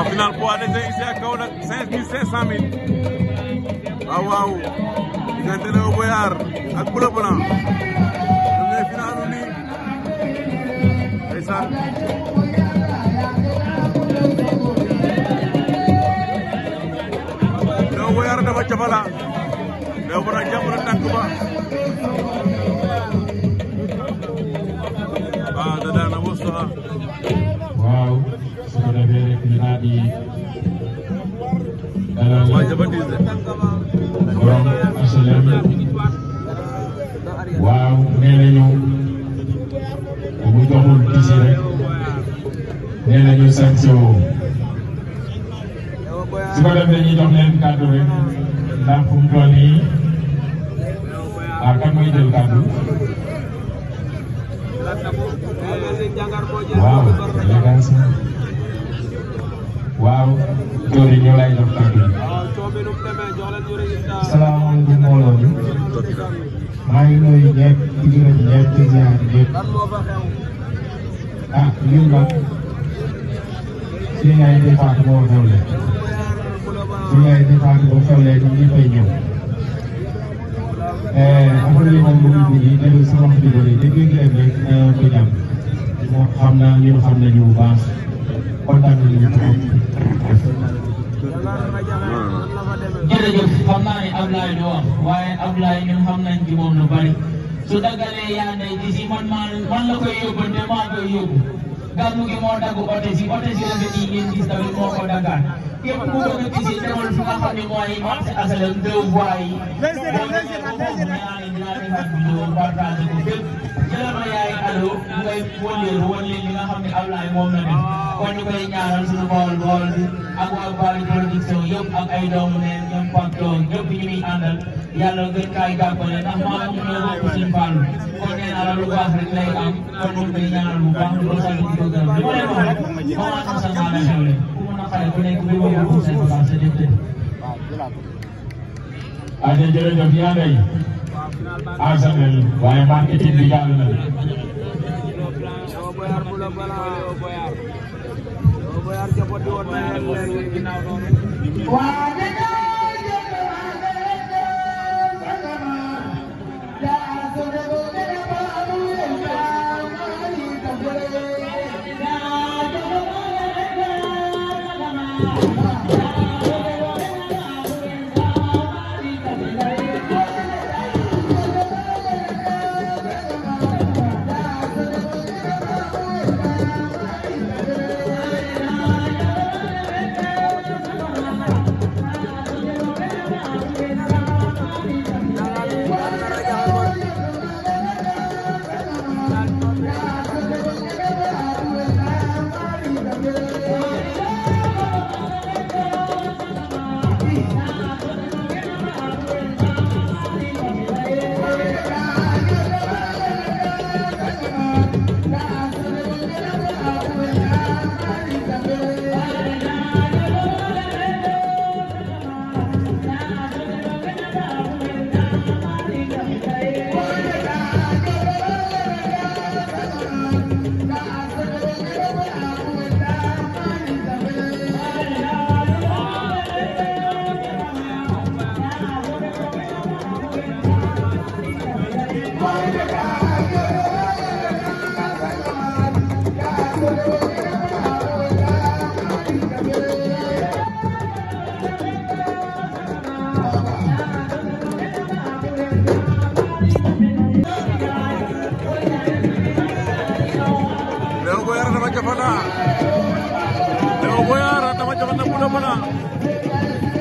En finale poids léger ici à Kaolack 5500 000 waaw diggante Léo Boyar ak Bleu Blanc ñoom ñooy finaalu nii ndeysaan Léo Boyar dafa jafala Léo Blanc jàpp na tànk ba da daana Moustapha waaw su ko defee rek ñu daal di dalal borom HLM waaw nee nañu bu joxul tisi rek nee nañu sanction su ko defee ñu jox leen kàddu rek ndax fu mu toll nii kan mooy jël kàddu waaw élégance waaw Jori ñoo lay jox kàddu gi. salaamaaleykum mbooloo mi maa ngi nuyu ñëpp di gërëm ñëpp di ziar ñëpp ñun nag suñu yaay di faatu moo xewle suñu yaay di faatu boo xewlee ñun ñëpp fay ñëw affaire yi moom mu ngi nii déglu sa wax dëgg yi dégg ngeen rek ko jàmm moo xam naa ñun xam nañu bu baax kontaan nañu trop. jërëjëf xam naa ne Ablaye du wax waaye Ablaye ñun xam nañ ci moom lu bari su daggalee yaa ndey di si man la koy yóbbante maa koy yóbbu gàmmu gi moo dagg ote si rafet yi ngeen gis tamit moo ko daggaan képp ku bëgg a gis demal fi nga xam ne mooy marché HLM 2 voies yi vidéo partage ko fépp jëlal ma yaay allo ngay wëndeelu wan leen li nga xam ne Ablaye moom la def kon ñu koy ñaanal suñu bool bi ak waa Bally production yëpp ak ay doomu neen ñoom Pape ñëpp ñu muy àndal yàlla gën kaay jàppale ndax maa ngi ñëw bokk suñu fàllu kon nee naa la lu baax rek lay am kon ñu koy ñaanal bu baax di ko sant di ko gërëm li ma leen wax rek commencé sa maa la xewle ku mën a xale ku nekk bi bëgg ko seen baax sa def def Ade jërëjëf yaa ndey Arsenal waaye marketing bi jàll na Léo Boyar dafa jafana Bleu Blanc